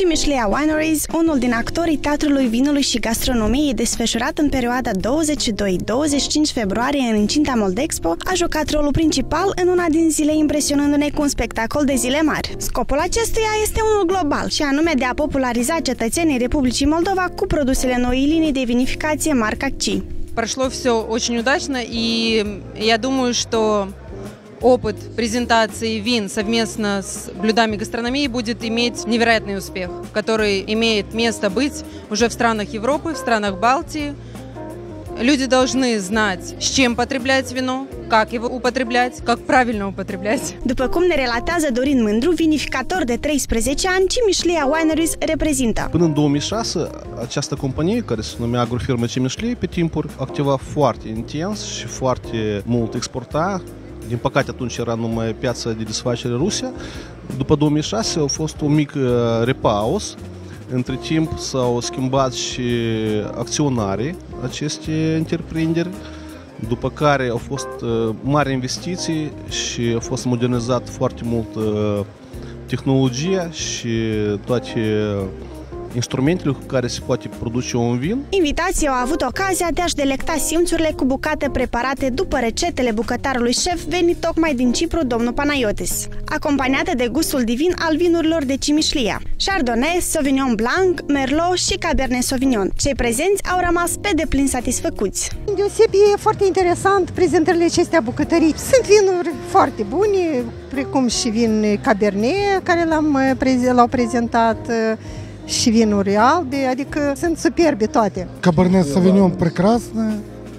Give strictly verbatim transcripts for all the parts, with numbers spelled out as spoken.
Cimișlia Wineries, unul din actorii Teatrului Vinului și Gastronomiei, desfășurat în perioada douăzeci și doi - douăzeci și cinci februarie în incinta Moldexpo, a jucat rolul principal în una din zile, impresionându-ne cu un spectacol de zile mari. Scopul acestuia este unul global, și anume de a populariza cetățenii Republicii Moldova cu produsele noii linii de vinificație marca КЧИ. Прошло все очень удачно, и я думаю, что опыт презентации вин совместно с блюдами гастрономии будет иметь невероятный успех, который имеет место быть уже в странах Европы, в странах Балтии. Люди должны знать, с чем потреблять вино, как его употреблять, как правильно употреблять. După cum ne relatează Dorin Mândru, vinificator de treisprezece ani, Cimișlia Wineries reprezintă. Până în două mii șase, această companie, care se numea Agrofirma Cimișlia, pe timpuri activa foarte intens și foarte mult exporta. Din păcate, atunci era numai piața de desfacere Rusia. După două mii șase a fost un mic repaus. Între timp s-au schimbat și acționarii aceste întreprinderi, după care au fost mari investiții și a fost modernizat foarte mult tehnologia și toate instrumentele cu care se poate produce un vin. Invitații au avut ocazia de a-și delecta simțurile cu bucate preparate după recetele bucătarului șef venit tocmai din Cipru, domnul Panayotis, acompaniate de gustul divin al vinurilor de Cimișlia: Chardonnay, Sauvignon Blanc, Merlot și Cabernet Sauvignon. Cei prezenți au rămas pe deplin satisfăcuți. Deosebi e foarte interesant prezentările acestea bucătării. Sunt vinuri foarte bune, precum și vin Cabernet, care l-au prezentat, și vinuri albe, adică sunt superbe toate. Cabernet Sauvignon прекрасная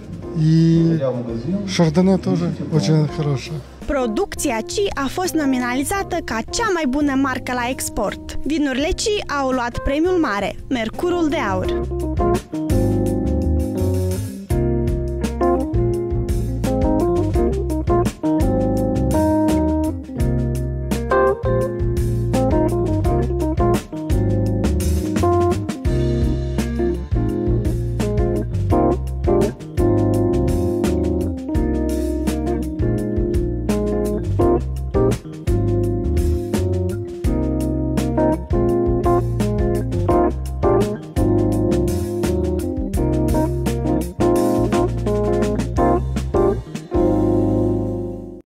и Chardonnay тоже очень хорошая. Producția КЧИ a fost nominalizată ca cea mai bună marcă la export. Vinurile КЧИ au luat premiul mare, Mercurul de Aur.